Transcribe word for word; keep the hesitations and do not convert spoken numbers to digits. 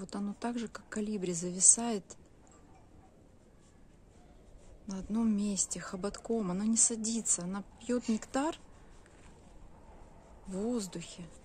Вот оно так же, как колибри, зависает на одном месте, хоботком. Оно не садится, она пьет нектар в воздухе.